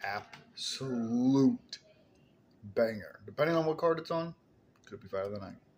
absolute banger. Depending on what card it's on, could be fight of the night.